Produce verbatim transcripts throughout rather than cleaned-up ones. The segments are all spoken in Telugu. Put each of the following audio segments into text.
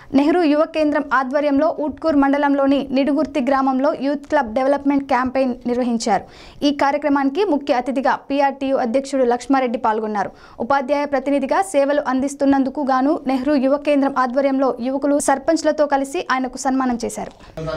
నెహ్రూ యువ కేంద్రం ఆధ్వర్యంలో ఊట్కూర్ మండలంలోని నిడుగుర్తి గ్రామంలో యూత్ క్లబ్ డెవలప్మెంట్ క్యాంపెయిన్ నిర్వహించారు. ఈ కార్యక్రమానికి ముఖ్య అతిథిగా పీఆర్టీయూ అధ్యక్షుడు లక్ష్మారెడ్డి పాల్గొన్నారు. ఉపాధ్యాయ ప్రతినిధిగా సేవలు అందిస్తున్నందుకు గాను నెహ్రూ యువ కేంద్రం ఆధ్వర్యంలో యువకులు సర్పంచ్లతో కలిసి ఆయనకు సన్మానం చేశారు.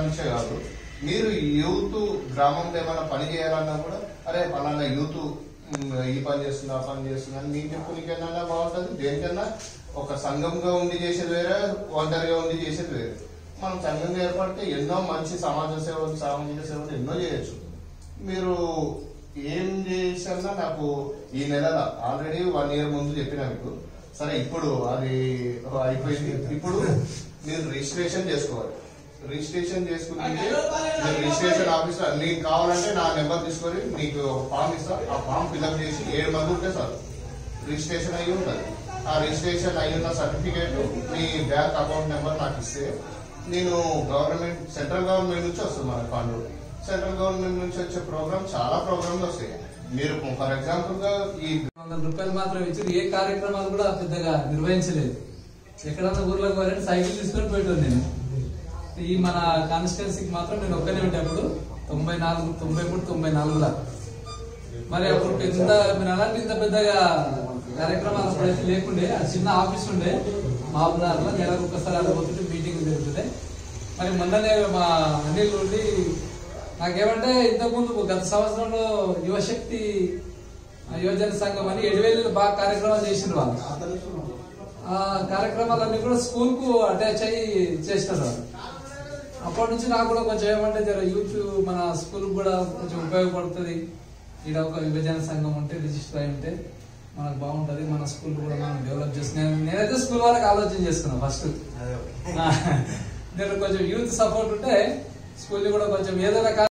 మీరు యూత్ గ్రామంలో ఏమైనా పని చేయాలన్నా కూడా అరే పలానా యూత్ ఈ పని చేస్తున్నా ఆ పని చేస్తున్నా మీకు చెప్పుకునికైనా బాగుంటుంది. దేనికన్నా ఒక సంఘంగా ఉండి చేసేది వేరే, ఒంటరిగా ఉండి చేసేది వేరే. మనం సంఘంగా ఏర్పడితే ఎన్నో మంచి సమాజ సేవలు సామాజిక సేవలు ఎన్నో చేయొచ్చు. మీరు ఏం చేసినా నాకు ఈ నెల ఆల్రెడీ వన్ ఇయర్ ముందు చెప్పినా మీకు. సరే ఇప్పుడు అది అయిపోయింది. ఇప్పుడు మీరు రిజిస్ట్రేషన్ చేసుకోవాలి. రిజిస్ట్రేషన్ చేసుకుంటే మీరు రిజిస్ట్రేషన్ ఆఫీసర్ నీకు కావాలంటే నా నెంబర్ తీసుకొని నీకు ఒక ఫామ్ ఇస్తా. ఆ ఫామ్ ఫిల్అప్ చేసి ఏడు మంది ఉంటే సార్ రిజిస్ట్రేషన్ అయ్యి ఉంటుంది. ఆ రిజిస్ట్రేషన్ అయ్యున్న సర్టిఫికేట్ మీ బ్యాంక్ అకౌంట్ నెంబర్ నాకు ఇస్తే నేను గవర్నమెంట్ సెంట్రల్ గవర్నమెంట్ నుంచి వస్తుంది మన ఫండ్. సెంట్రల్ గవర్నమెంట్ నుంచి వచ్చే ప్రోగ్రామ్ చాలా ప్రోగ్రామ్లు వస్తాయి. మీరు ఫర్ ఎగ్జాంపుల్ గా ఈ వందల రూపాయలు మాత్రం ఇచ్చి ఏ కార్యక్రమాలు కూడా పెద్దగా నిర్వహించలేదు. ఎక్కడన్నా ఊర్లోకి పోయారంటే సైకిల్ తీసుకొని పోయాను నేను. ఈ మన కాన్స్టిట్యున్సీకి మాత్రం నేను ఒక్కనే ఉంటే అప్పుడు తొంభై నాలుగు తొంభై మూడు తొంభై నాలుగులా మరి అప్పుడు పెద్ద మీరు అలాంటి ఇంత పెద్దగా కార్యక్రమాలు అప్పుడైతే లేకుండే. అది చిన్న ఆఫీస్ ఉండే మామూలులో నెలకు ఒక్కసారి అలా పోతుంటే మీటింగ్ జరుగుతుంది. మరి మొన్ననే మా అనిల్ ఉండి నాకేమంటే ఇంతకుముందు గత సంవత్సరంలో యువశక్తి యువజన సంఘం అని ఎడవేలు బాగా కార్యక్రమాలు చేసిండ్రు వాళ్ళు. ఆ కార్యక్రమాలన్నీ కూడా స్కూల్ కు అటాచ్ అయ్యి చేసినారు వాళ్ళు. అప్పటి నుంచి నాకు కూడా కొంచెం ఏమంటే జర యూత్ మన స్కూల్ కూడా కొంచెం ఉపయోగపడుతుంది. ఇక్కడ ఒక విభజన సంఘం ఉంటే రిజిస్టర్ అయి ఉంటే మనకు బాగుంటది. మన స్కూల్ కూడా మనం డెవలప్ చేసి నేనైతే స్కూల్ వాళ్ళకి ఆలోచన చేస్తున్నాను. ఫస్ట్ నేను కొంచెం యూత్ సపోర్ట్ ఉంటే స్కూల్ కూడా కొంచెం ఏదైనా